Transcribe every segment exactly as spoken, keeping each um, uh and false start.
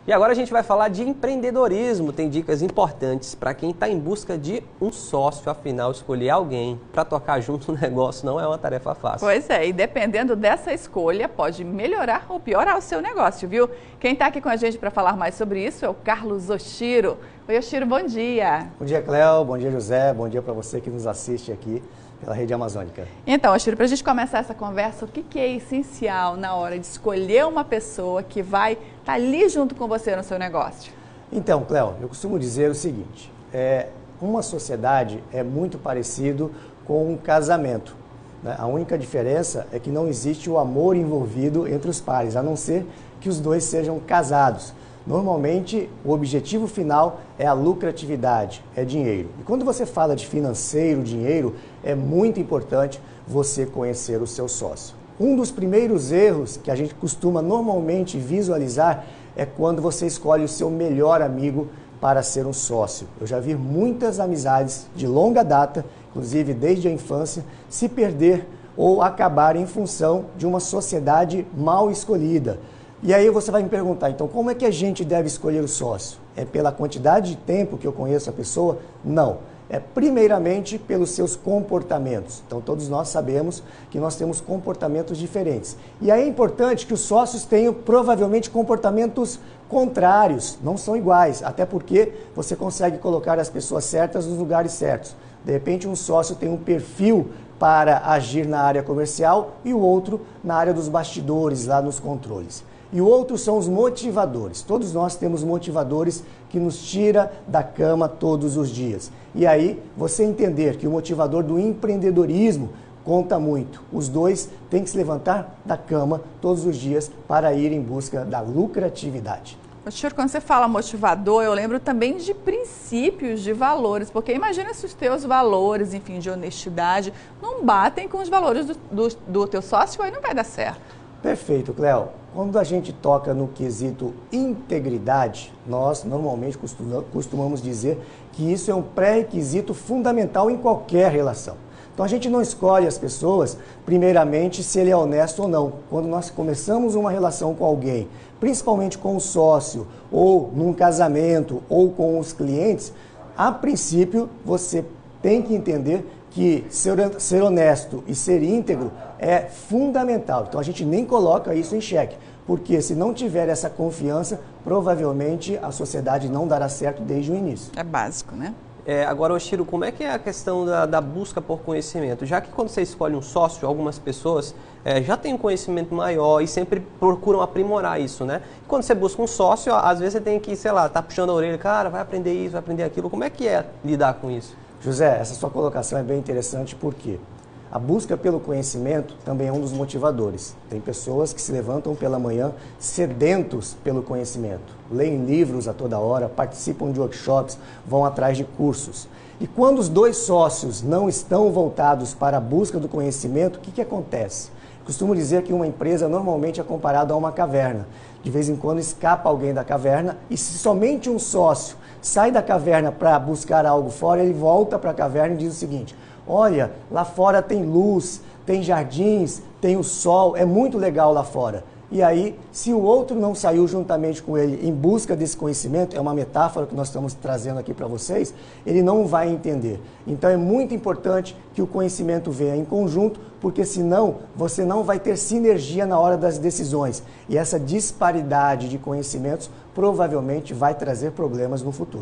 E agora a gente vai falar de empreendedorismo. Tem dicas importantes para quem está em busca de um sócio. Afinal, escolher alguém para tocar junto no negócio não é uma tarefa fácil. Pois é, e dependendo dessa escolha, pode melhorar ou piorar o seu negócio, viu? Quem está aqui com a gente para falar mais sobre isso é o Carlos Oshiro. Oi, Oshiro, bom dia. Bom dia, Cléo. Bom dia, José. Bom dia para você que nos assiste aqui pela Rede Amazônica. Então, Oshiro, para a gente começar essa conversa, o que, que é essencial na hora de escolher uma pessoa que vai estar tá ali junto com você no seu negócio? Então, Cléo, eu costumo dizer o seguinte, é, uma sociedade é muito parecido com um casamento, né? A única diferença é que não existe o amor envolvido entre os pares, a não ser que os dois sejam casados. Normalmente, o objetivo final é a lucratividade, é dinheiro. E quando você fala de financeiro, dinheiro, é muito importante você conhecer o seu sócio. Um dos primeiros erros que a gente costuma normalmente visualizar é quando você escolhe o seu melhor amigo para ser um sócio. Eu já vi muitas amizades de longa data, inclusive desde a infância, se perder ou acabar em função de uma sociedade mal escolhida. E aí você vai me perguntar, então como é que a gente deve escolher o sócio? É pela quantidade de tempo que eu conheço a pessoa? Não. É primeiramente pelos seus comportamentos. Então todos nós sabemos que nós temos comportamentos diferentes. E aí é importante que os sócios tenham provavelmente comportamentos contrários, não são iguais, até porque você consegue colocar as pessoas certas nos lugares certos. De repente um sócio tem um perfil para agir na área comercial e o outro na área dos bastidores, lá nos controles. E o outro são os motivadores. Todos nós temos motivadores que nos tira da cama todos os dias. E aí, você entender que o motivador do empreendedorismo conta muito. Os dois têm que se levantar da cama todos os dias para ir em busca da lucratividade. Oshiro, quando você fala motivador, eu lembro também de princípios, de valores, porque imagina se os teus valores, enfim, de honestidade, não batem com os valores do, do, do teu sócio, aí não vai dar certo. Perfeito, Cléo. Quando a gente toca no quesito integridade, nós normalmente costumamos dizer que isso é um pré-requisito fundamental em qualquer relação. Então a gente não escolhe as pessoas, primeiramente, se ele é honesto ou não. Quando nós começamos uma relação com alguém, principalmente com o sócio, ou num casamento, ou com os clientes, a princípio você tem que entender que ser, ser honesto e ser íntegro é fundamental. Então a gente nem coloca isso em xeque, porque se não tiver essa confiança, provavelmente a sociedade não dará certo desde o início. É básico, né? É, agora, Oshiro, como é que é a questão da, da busca por conhecimento? Já que quando você escolhe um sócio, algumas pessoas é, já têm um conhecimento maior e sempre procuram aprimorar isso, né? E quando você busca um sócio, às vezes você tem que, sei lá, tá puxando a orelha, cara, vai aprender isso, vai aprender aquilo. Como é que é lidar com isso? José, essa sua colocação é bem interessante porque a busca pelo conhecimento também é um dos motivadores. Tem pessoas que se levantam pela manhã sedentos pelo conhecimento, leem livros a toda hora, participam de workshops, vão atrás de cursos. E quando os dois sócios não estão voltados para a busca do conhecimento, o que, que acontece? Costumo dizer que uma empresa normalmente é comparada a uma caverna. De vez em quando escapa alguém da caverna e se somente um sócio sai da caverna para buscar algo fora, ele volta para a caverna e diz o seguinte: olha, lá fora tem luz, tem jardins, tem o sol, é muito legal lá fora. E aí, se o outro não saiu juntamente com ele em busca desse conhecimento, é uma metáfora que nós estamos trazendo aqui para vocês, ele não vai entender. Então é muito importante que o conhecimento venha em conjunto, porque senão você não vai ter sinergia na hora das decisões. E essa disparidade de conhecimentos provavelmente vai trazer problemas no futuro.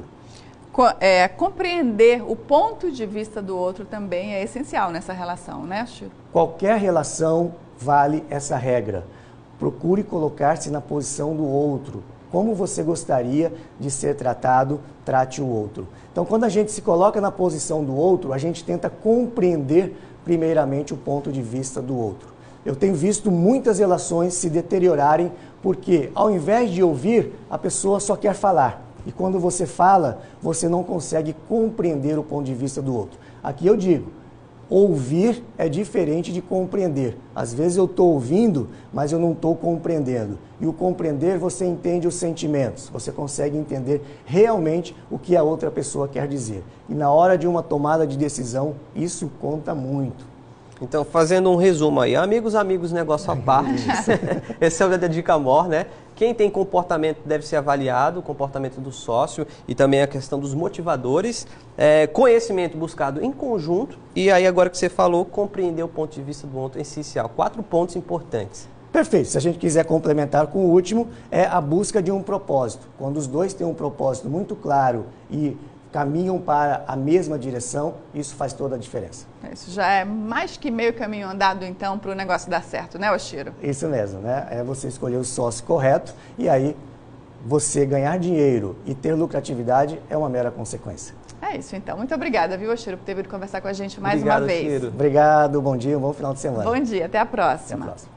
É, compreender o ponto de vista do outro também é essencial nessa relação, né, Chico? Qualquer relação vale essa regra. Procure colocar-se na posição do outro. Como você gostaria de ser tratado, trate o outro. Então, quando a gente se coloca na posição do outro, a gente tenta compreender primeiramente o ponto de vista do outro. Eu tenho visto muitas relações se deteriorarem porque, ao invés de ouvir, a pessoa só quer falar. E quando você fala, você não consegue compreender o ponto de vista do outro. Aqui eu digo, ouvir é diferente de compreender. Às vezes eu estou ouvindo, mas eu não estou compreendendo. E o compreender, você entende os sentimentos. Você consegue entender realmente o que a outra pessoa quer dizer. E na hora de uma tomada de decisão, isso conta muito. Então, fazendo um resumo aí, amigos, amigos, negócio à parte, esse é o da Dica More, né? Quem tem comportamento deve ser avaliado, o comportamento do sócio e também a questão dos motivadores, é, conhecimento buscado em conjunto e aí agora que você falou, compreender o ponto de vista do outro é essencial. Quatro pontos importantes. Perfeito. Se a gente quiser complementar com o último, é a busca de um propósito. Quando os dois têm um propósito muito claro e caminham para a mesma direção, isso faz toda a diferença. Isso já é mais que meio caminho andado, então, para o negócio dar certo, né, Oshiro? Isso mesmo, né? É você escolher o sócio correto e aí você ganhar dinheiro e ter lucratividade é uma mera consequência. É isso, então. Muito obrigada, viu, Oshiro, por ter vindo conversar com a gente mais Obrigado, uma vez. Oshiro. Obrigado, bom dia, um bom final de semana. Bom dia, até a próxima. Até a próxima.